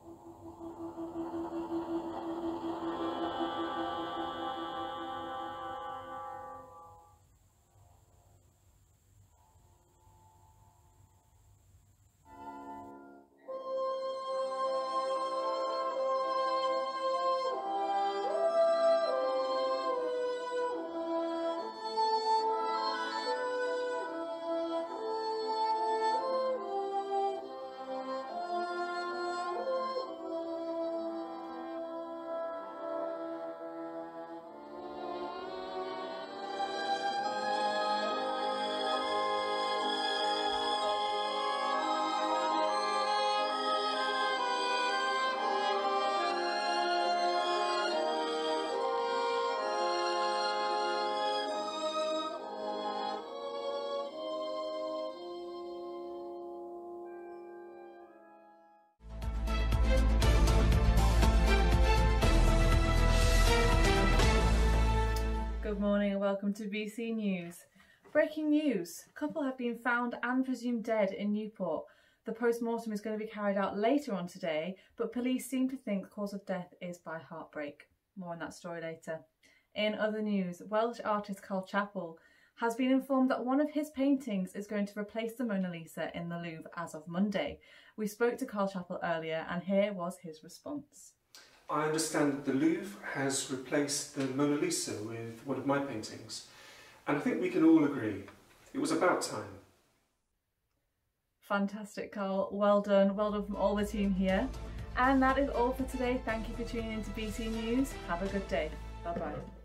Good morning and welcome to BC News. Breaking news, a couple have been found and presumed dead in Newport. The post-mortem is going to be carried out later on today, but police seem to think the cause of death is by heartbreak. More on that story later. In other news, Welsh artist Carl Chapple has been informed that one of his paintings is going to replace the Mona Lisa in the Louvre as of Monday. We spoke to Carl Chapple earlier and here was his response. I understand that the Louvre has replaced the Mona Lisa with one of my paintings, and I think we can all agree it was about time. Fantastic, Carl. Well done from all the team here. And that is all for today. Thank you for tuning in to BC News. Have a good day. Bye-bye.